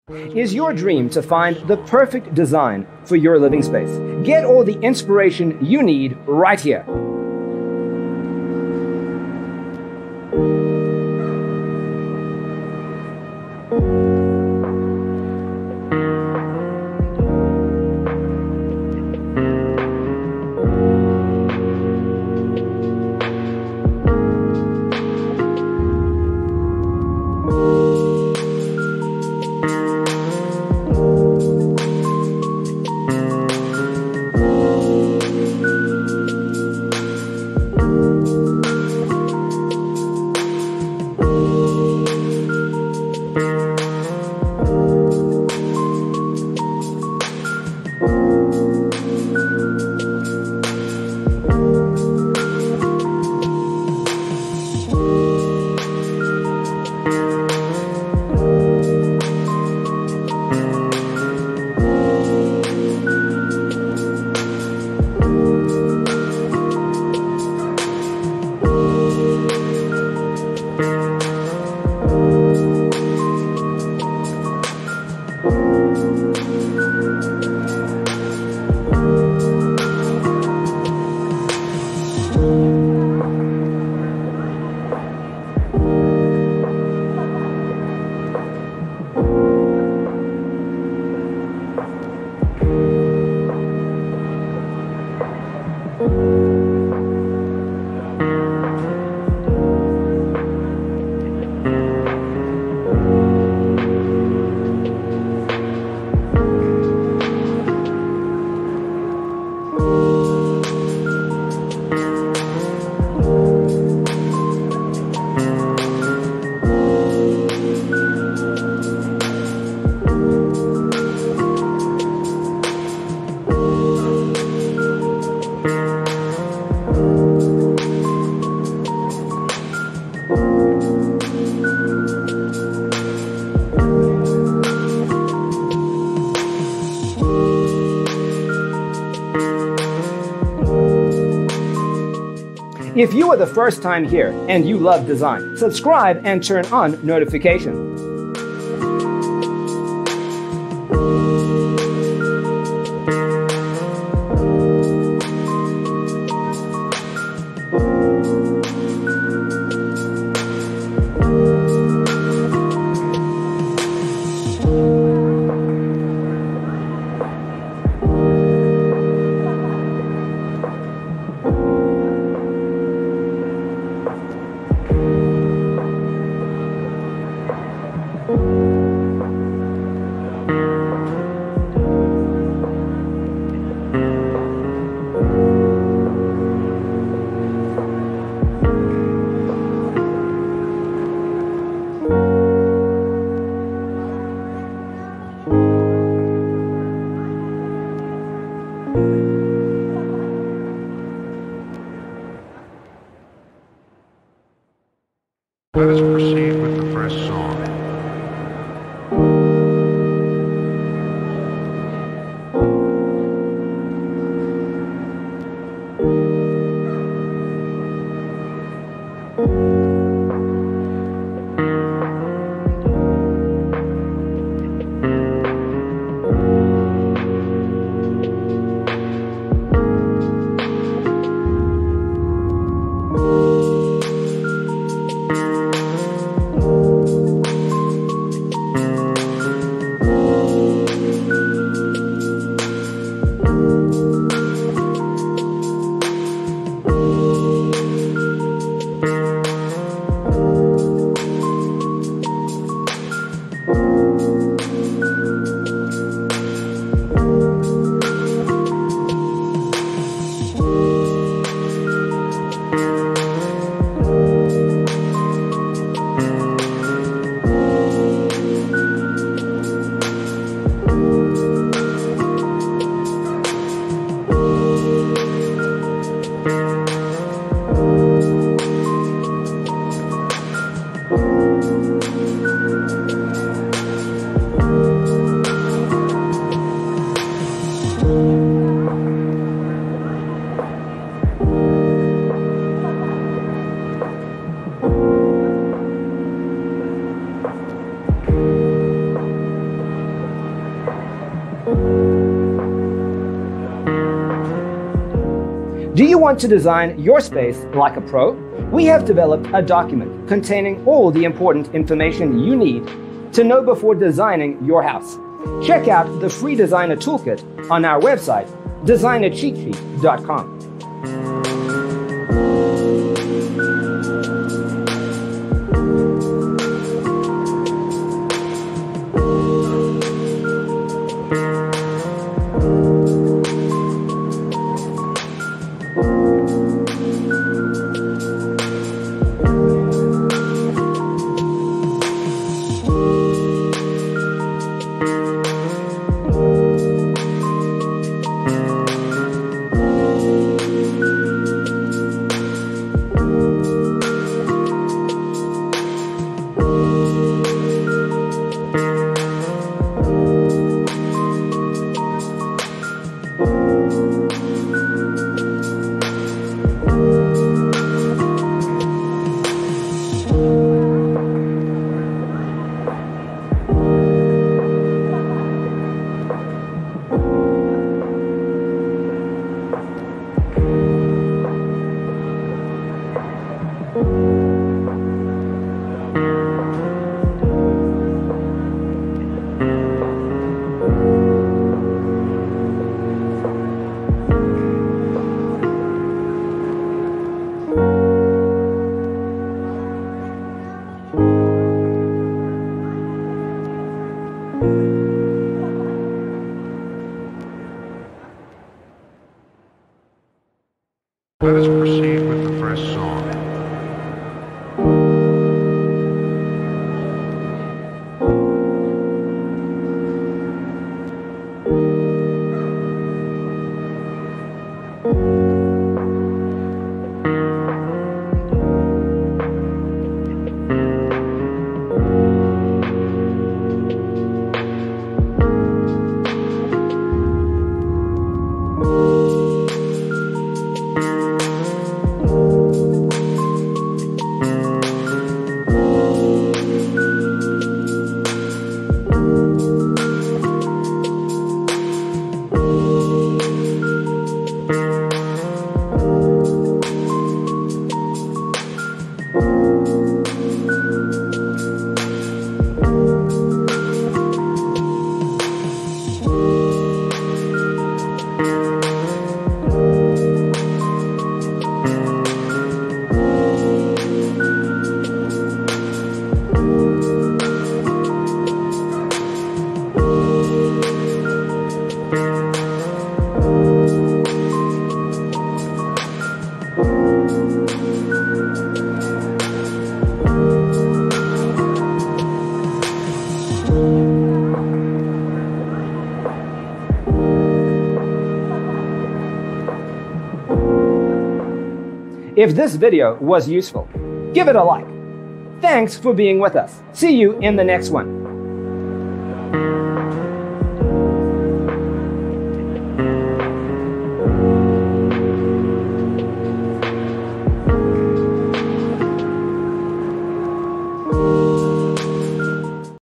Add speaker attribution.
Speaker 1: Is your dream to find the perfect design for your living space? Get all the inspiration you need right here. If you are the first time here and you love design, subscribe and turn on notifications.
Speaker 2: Let us proceed with the first song.
Speaker 1: Do you want to design your space like a pro? We have developed a document containing all the important information you need to know before designing your house. Check out the free designer toolkit on our website, designercheatsheet.com.
Speaker 2: Let us proceed with the first song.
Speaker 1: If this video was useful, give it a like. Thanks for being with us. See you in the next one.